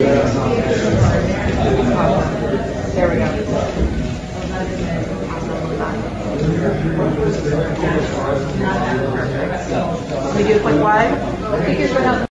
There we go. Can we do a quick wide?